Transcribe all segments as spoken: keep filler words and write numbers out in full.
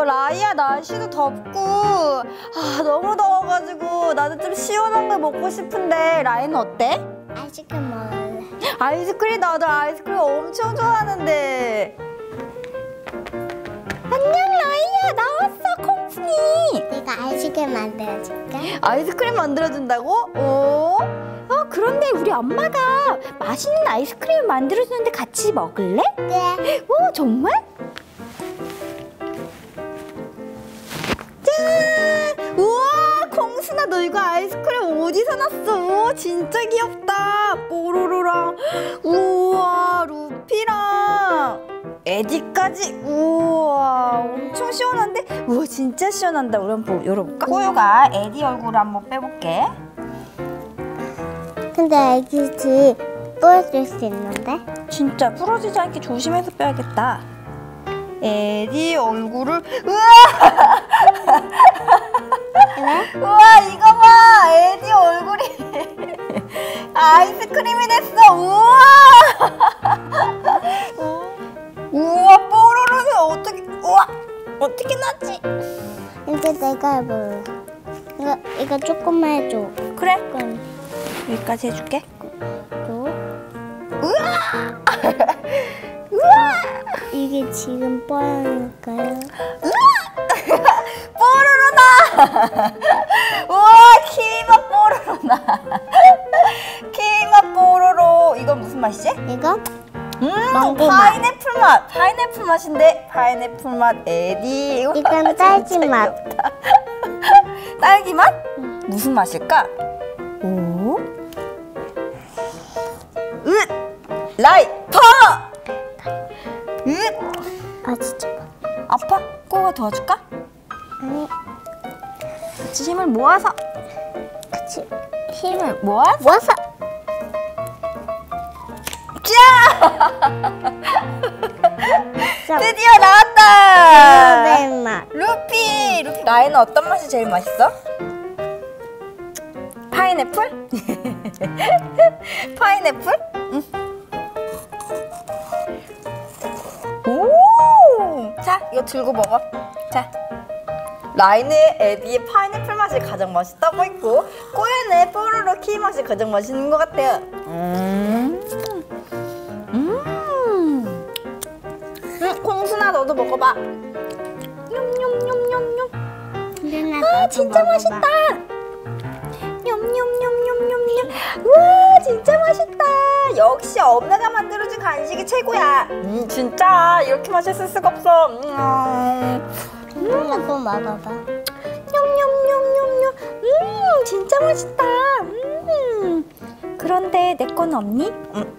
라이야, 날씨도 덥고 아 너무 더워가지고 나도 좀 시원한 걸 먹고 싶은데 라이는 어때? 아이스크림 먹을래. 아이스크림? 나도 아이스크림 엄청 좋아하는데. 안녕 라이야, 나왔어 콩순이. 내가 아이스크림 만들어줄게. 아이스크림 만들어준다고? 오? 어, 그런데 우리 엄마가 맛있는 아이스크림 만들어주는데 같이 먹을래? 그래. 오, 정말? 짠! 우와, 콩순아, 너 이거 아이스크림 어디서 났어? 우와, 진짜 귀엽다. 뽀로로랑 우와, 루피랑 에디까지. 우와, 엄청 시원한데? 우와, 진짜 시원한다. 우리 한번 열어볼까? 꼬유가 에디 얼굴을 한번 빼볼게. 근데 애기지 부러질 수 있는데? 진짜 부러지지 않게 조심해서 빼야겠다. 에디 얼굴을. 우와! 왜? 우와, 이거 봐! 에디 얼굴이 아이스크림이 됐어. 우와! 우와, 뽀로로는 어떻게, 우와! 어떻게 났지? 이제 내가 해볼래. 이거, 이거 조금만 해줘. 그래, 그럼 여기까지 해줄게. 또 우와! 우와! 이게 지금 뻔하니까요. 뽀로로다! 우와, 키위맛 뽀로로다. 키위맛 뽀로로. 이건 무슨 맛이지? 이거? 음, 망고 맛. 파인애플 맛. 파인애플 맛인데 파인애플 맛 에디. 우와, 이건 딸기 맛. 귀엽다. 딸기 맛? 응. 무슨 맛일까? 오? 으! 라이! 파! 으! 아 진짜. 아파? 꼬가 도와줄까? 아니, 같이 힘을 모아서. 같이 힘을 모아서. 모아서. 짜! 드디어 나왔다! 블루베리 맛. 루피! 루피! 라이는 어떤 맛이 제일 맛있어? 파인애플? 파인애플? 응. 오! 자, 이거 들고 먹어. 자. 라이는 에디의 파인애플 맛이 가장 맛있다고 했고, 꼬야는 뽀로로 키위 맛이 가장 맛있는 것 같아요. 음. 음. 음, 콩순아, 너도 먹어봐. 냠냠냠냠냠. 아, 진짜 맛있다. 냠냠냠냠냠냠. 우와, 진짜 맛있다. 역시 엄마가 만들어준 간식이 최고야. 음, 진짜 이렇게 맛있을 수가 없어. 음. 음, 또 먹어봐. 냠냠냠냠냠. 음, 진짜 맛있다. 음. 그런데 내 건 없니? 음.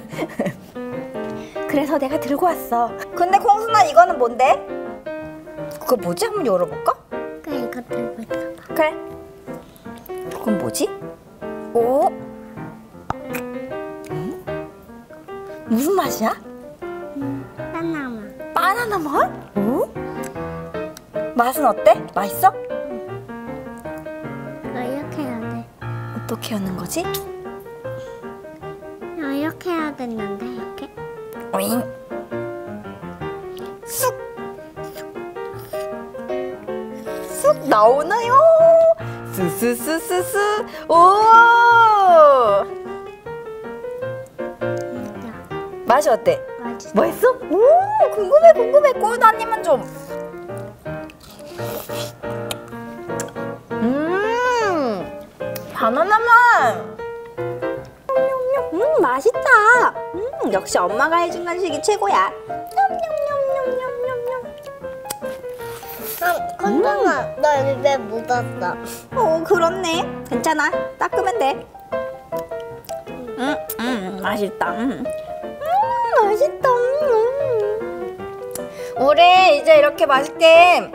그래서 내가 들고 왔어. 근데 콩순아, 이거는 뭔데? 그거 뭐지? 한번 열어볼까? 그래, 이거 들고 있어봐. 그래. 그건 뭐지? 오? 음? 무슨 맛이야? 음, 바나나. 바나나 맛? 오? 맛은 어때? 맛있어? 이거 이렇게 해야 돼. 어떻게 하는 거지? 이거 이렇게 해야 되는데, 이렇게. 오잉. 쑥! 쑥 나오나요? 스스스스스. 오! 맛이 어때? 맛있어. 맛있어? 오, 궁금해 궁금해. 꼬우도 한 입만 좀. 음, 바나나 맛. 음, 맛있다. 음, 역시 엄마가 해준 간식이 최고야. 냠냠냠냠냠냠냠. 아, 콘돔아, 너 입에 묻었어. 오, 그렇네. 괜찮아. 닦으면 돼. 음, 음, 맛있다. 음, 음 맛있다. 음. 우리 이제 이렇게 맛있게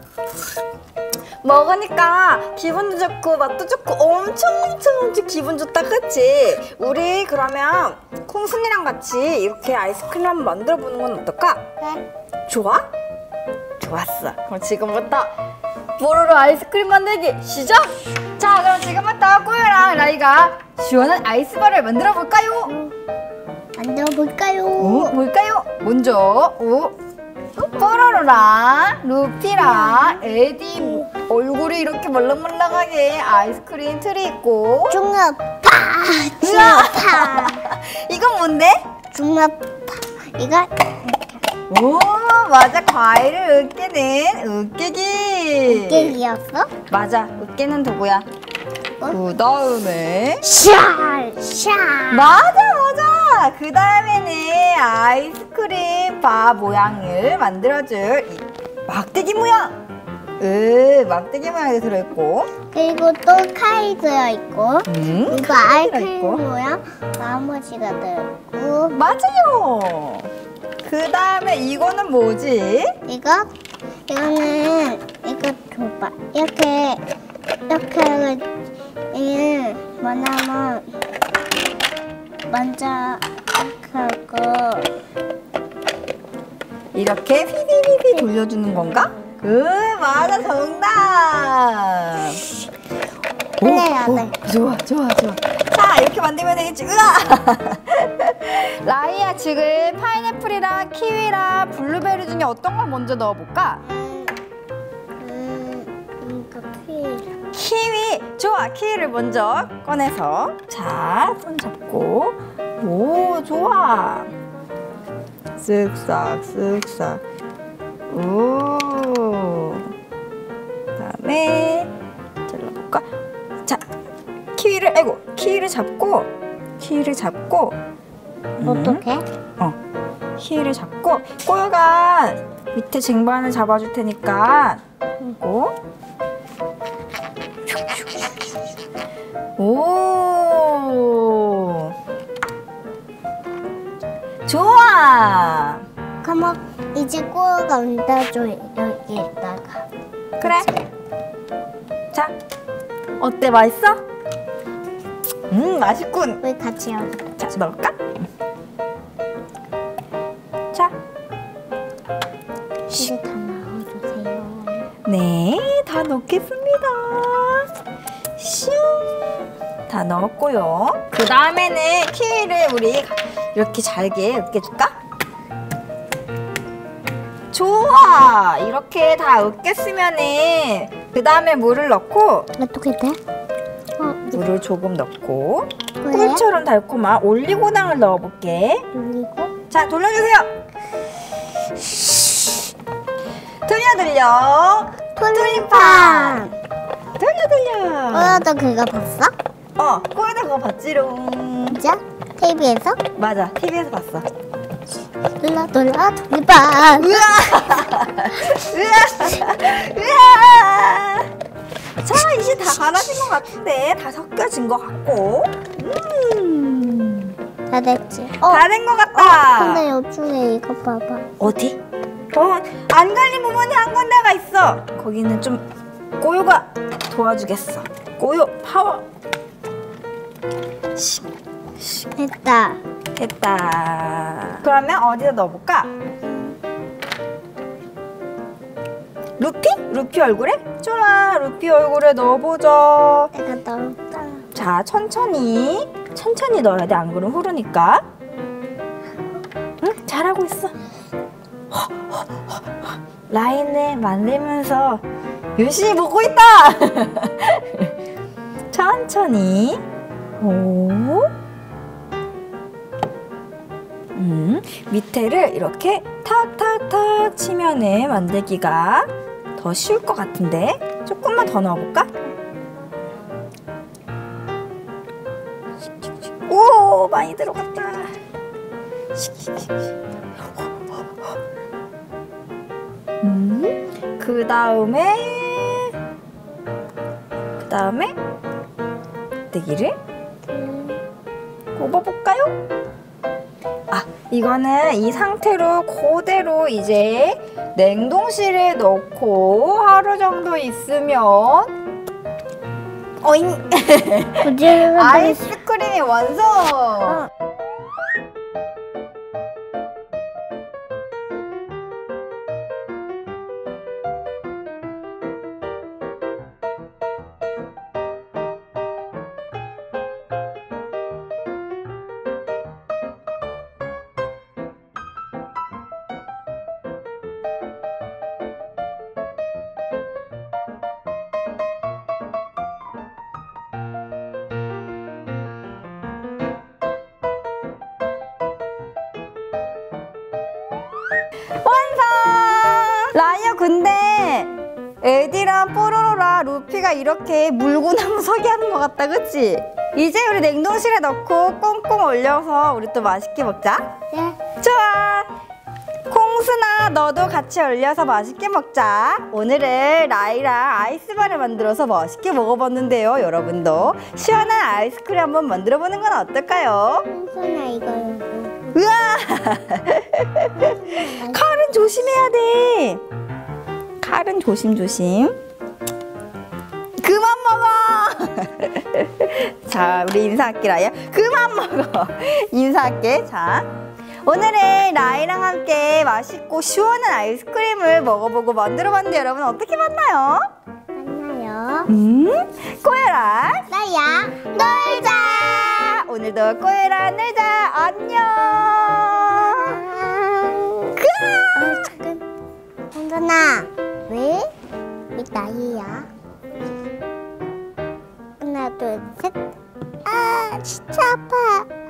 먹으니까 기분도 좋고 맛도 좋고 엄청 엄청 엄청 기분 좋다, 그치? 우리 그러면 콩순이랑 같이 이렇게 아이스크림 한번 만들어 보는 건 어떨까? 그래. 좋아? 좋았어. 그럼 지금부터 뽀로로 아이스크림 만들기 시작! 자, 그럼 지금부터 꼬유랑 라이가 시원한 아이스바를 만들어 볼까요? 만들어볼까요? 오, 뭘까요? 먼저 오, 뽀로로랑 루피랑 에디 얼굴이 이렇게 말랑말랑하게 아이스크림 틀이 있고. 중력파, 중력파. 이건 뭔데? 중력파. 이거 오, 맞아. 과일을 으깨는 으깨기. 깨기였어? 맞아. 으깨는 도구야. 어? 그 다음에 샤, 샤. 맞아 맞아. 그 다음에는 아이스크림 바 모양을 만들어줄 이 막대기 모양. 으, 막대기 모양이 들어있고. 그리고 또 칼이 들어있고. 음, 이거 칼이 아이스크림 들어있고. 모양 나머지가 들어있고. 맞아요. 그 다음에 이거는 뭐지? 이거 이거는 이거 줘봐. 이렇게 이렇게 하고 이 뭐냐면 먼저 이렇게 하고 이렇게 휘휘휘휘 돌려주는 건가? 그 맞아 정답. 네, 네. 좋아 좋아 좋아. 자 이렇게 만들면 되겠지. 으아. 라이야 지금 파인애플이랑 키위랑 블루베리 중에 어떤 걸 먼저 넣어볼까? 음, 이거 필. 키위. 좋아. 키위를 먼저 꺼내서 자 손 잡고 오 좋아. 쓱싹 쓱싹. 오. 그다음에 잘라볼까? 자 키위를 아이고 키위를 잡고 키위를 잡고 음, 어떻게? 어 키위를 잡고 꼬여가 밑에 쟁반을 잡아줄 테니까 그리고 오 좋아. 그럼 이제 꼬가 얹어줘 여기에다가. 그래. 자 어때 맛있어? 음 맛있군. 우리 같이 여기. 자 넣을까? 자 이제 다 넣어주세요. 네, 다 넣겠습니다. 슝. 다 넣었고요. 그 다음에는 키위를 우리 이렇게 잘게 으깨줄까? 좋아. 이렇게 다 으깼으면은 그 다음에 물을 넣고 어떻게 돼? 어, 물을 조금 넣고 그래? 꿀처럼 달콤한 올리고당을 넣어볼게. 올리고. 자, 돌려주세요. 돌려 돌려. 톨림판. 돌려 돌려. 어, 너 그거 봤어? 어, 꼬에다 그거 봤지롱. 진짜? 티비에서? 맞아, 티비에서 봤어. 놀라 놀라 톨림판. 으아! 으아! 으아! 자, 이제 다 갈아진 것 같은데 다 섞여진 것 같고. 음, 다 됐지? 어, 다 된 것 같다. 근데 요즘에 이거 봐봐. 어디? 어, 안 갈린 부분이 한 군데가 있어. 거기는 좀 꼬요가 도와주겠어. 꼬요 파워. 씩, 씩. 됐다. 됐다. 그러면 어디다 넣어볼까? 루피? 루피 얼굴에? 좋아, 루피 얼굴에 넣어보자. 내가 넣었다. 자, 천천히 천천히 넣어야 돼. 안 그러면 흐르니까. 응? 잘하고 있어. 라인을 만들면서 열심히 보고 있다. 천천히. 오. 음, 밑에를 이렇게 탁탁탁 치면은 만들기가 더 쉬울 것 같은데 조금만 더 넣어볼까? 오, 많이 들어갔다. 음, 그 다음에 그 다음에 막대기를 꼽아볼까요? 아, 이거는 이 상태로 그대로 이제 냉동실에 넣고 하루 정도 있으면 어잉! 아이스크림이 완성! 어. 완성! 라이어 근데 에디랑 뽀로로랑 루피가 이렇게 물구나무 서기 하는 것 같다, 그치? 이제 우리 냉동실에 넣고 꽁꽁 얼려서 우리 또 맛있게 먹자. 네. 좋아. 콩순아, 너도 같이 얼려서 맛있게 먹자. 오늘은 라이랑 아이스바를 만들어서 맛있게 먹어봤는데요. 여러분도 시원한 아이스크림 한번 만들어보는 건 어떨까요? 콩순아 이거. 우와! 칼은 조심해야 돼. 칼은 조심조심. 그만 먹어. 자, 우리 인사할게, 라이야. 그만 먹어. 인사할게. 자, 오늘은 라이랑 함께 맛있고 시원한 아이스크림을 먹어보고 만들어봤는데 여러분 어떻게 봤나요? 만나요. 음, 꼬야랑 나야. 놀자. 오늘도 꼬야랑 놀자. 안녕. 어, 잠깐. 콩순아 왜? 왜 나이야? 하나 둘 셋. 아 진짜 아파.